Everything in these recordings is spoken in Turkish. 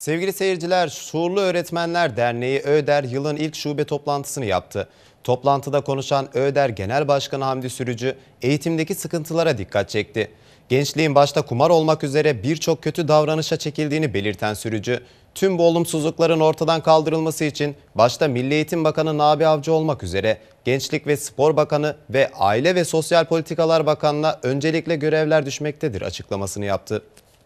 Sevgili seyirciler, Şuurlu Öğretmenler Derneği ÖDER yılın ilk şube toplantısını yaptı. Toplantıda konuşan ÖDER Genel Başkanı Hamdi Sürücü, eğitimdeki sıkıntılara dikkat çekti. Gençliğin başta kumar olmak üzere birçok kötü davranışa çekildiğini belirten Sürücü, tüm bu olumsuzlukların ortadan kaldırılması için başta Milli Eğitim Bakanı Nabi Avcı olmak üzere Gençlik ve Spor Bakanı ve Aile ve Sosyal Politikalar Bakanı'na öncelikle görevler düşmektedir açıklamasını yaptı.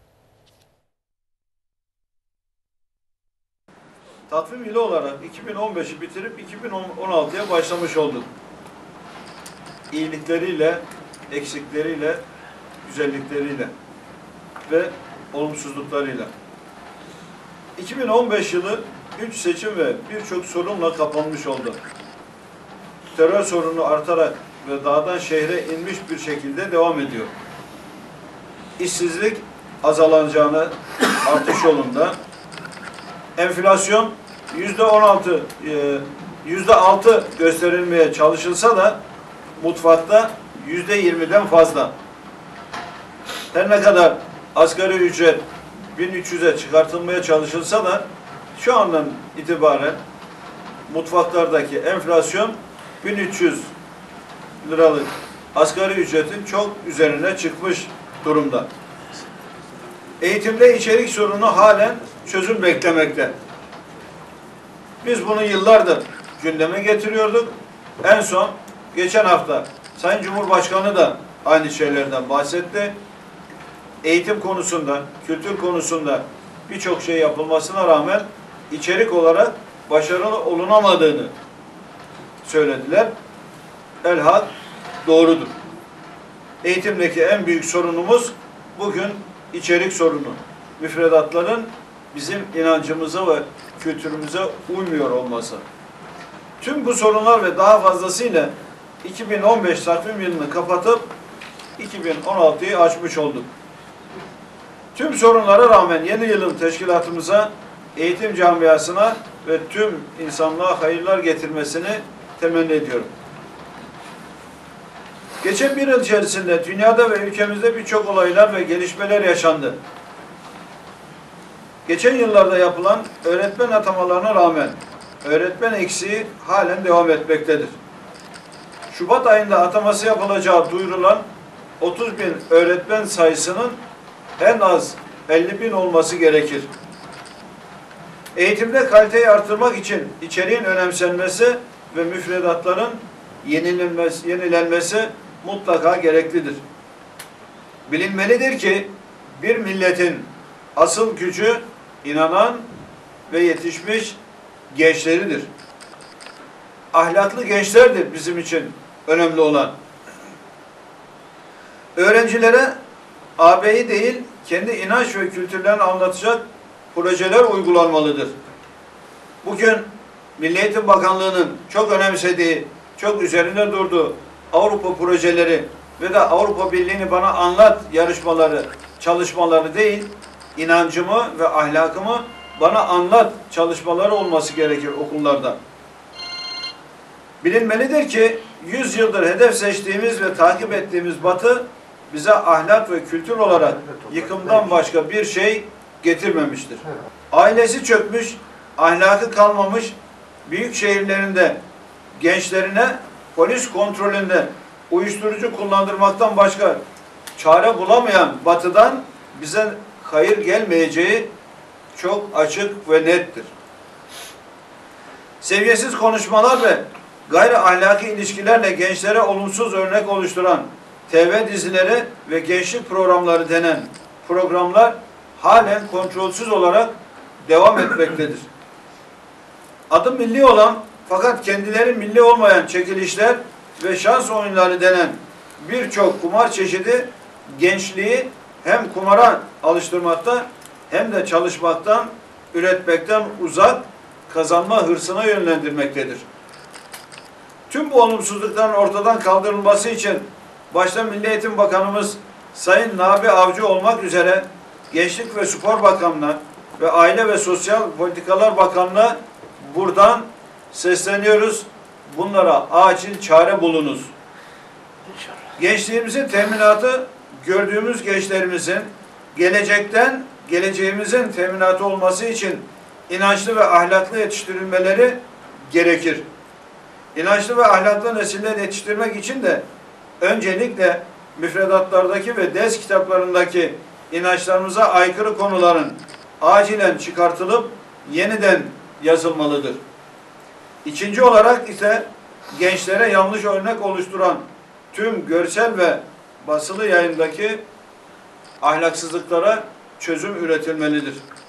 Takvim yılı olarak 2015'i bitirip 2016'ya başlamış olduk. İyilikleriyle, eksikleriyle, güzellikleriyle ve olumsuzluklarıyla. 2015 yılı 3 seçim ve birçok sorunla kapanmış oldu. Terör sorunu artarak ve dağdan şehre inmiş bir şekilde devam ediyor. İşsizlik azalacağına artış yolunda. Enflasyon %6 gösterilmeye çalışılsa da mutfakta %20'den fazla. Her ne kadar asgari ücret 1300'e çıkartılmaya çalışılsa da şu andan itibaren mutfaklardaki enflasyon 1300 liralık asgari ücretin çok üzerine çıkmış durumda. Eğitimde içerik sorunu halen çözüm beklemekte. Biz bunu yıllardır gündeme getiriyorduk. En son geçen hafta Sayın Cumhurbaşkanı da aynı şeylerden bahsetti. Eğitim konusunda, kültür konusunda birçok şey yapılmasına rağmen içerik olarak başarılı olunamadığını söylediler. Elhak doğrudur. Eğitimdeki en büyük sorunumuz bugün içerik sorunu. Müfredatların bizim inancımıza ve kültürümüze uymuyor olması. Tüm bu sorunlar ve daha fazlasıyla 2015 takvim yılını kapatıp 2016'yı açmış olduk. Tüm sorunlara rağmen yeni yılın teşkilatımıza, eğitim camiasına ve tüm insanlığa hayırlar getirmesini temenni ediyorum. Geçen bir yıl içerisinde dünyada ve ülkemizde birçok olaylar ve gelişmeler yaşandı. Geçen yıllarda yapılan öğretmen atamalarına rağmen öğretmen eksiği halen devam etmektedir. Şubat ayında ataması yapılacağı duyurulan 30 bin öğretmen sayısının en az 50 bin olması gerekir. Eğitimde kaliteyi artırmak için içeriğin önemsenmesi ve müfredatların yenilenmesi mutlaka gereklidir. Bilinmelidir ki bir milletin asıl gücü inanan ve yetişmiş gençleridir. Ahlaklı gençlerdir bizim için önemli olan. Öğrencilere AB'yi değil, kendi inanç ve kültürlerini anlatacak projeler uygulanmalıdır. Bugün Milli Eğitim Bakanlığı'nın çok önemsediği, çok üzerinde durduğu Avrupa projeleri ve de Avrupa Birliği'ni bana anlat yarışmaları, çalışmaları değil, inancımı ve ahlakımı bana anlat çalışmaları olması gerekir okullarda. Bilinmelidir ki 100 yıldır hedef seçtiğimiz ve takip ettiğimiz Batı bize ahlak ve kültür olarak yıkımdan başka bir şey getirmemiştir. Ailesi çökmüş, ahlakı kalmamış, büyük şehirlerinde gençlerine polis kontrolünde uyuşturucu kullandırmaktan başka çare bulamayan Batı'dan bize hayır gelmeyeceği çok açık ve nettir. Seviyesiz konuşmalar ve gayri ahlaki ilişkilerle gençlere olumsuz örnek oluşturan TV dizileri ve gençlik programları denen programlar halen kontrolsüz olarak devam etmektedir. Adı milli olan fakat kendileri milli olmayan çekilişler ve şans oyunları denen birçok kumar çeşidi gençliği hem kumara alıştırmakta hem de çalışmaktan, üretmekten uzak kazanma hırsına yönlendirmektedir. Tüm bu olumsuzlukların ortadan kaldırılması için başta Milli Eğitim Bakanımız Sayın Nabi Avcı olmak üzere Gençlik ve Spor Bakanlığı'na ve Aile ve Sosyal Politikalar Bakanlığı'na buradan sesleniyoruz. Bunlara acil çare bulunuz. Gençliğimizin teminatı gördüğümüz gençlerimizin gelecekten geleceğimizin teminatı olması için inançlı ve ahlaklı yetiştirilmeleri gerekir. İnançlı ve ahlaklı nesiller yetiştirmek için de öncelikle müfredatlardaki ve ders kitaplarındaki inançlarımıza aykırı konuların acilen çıkartılıp yeniden yazılmalıdır. İkinci olarak ise gençlere yanlış örnek oluşturan tüm görsel ve basılı yayındaki ahlaksızlıklara çözüm üretilmelidir.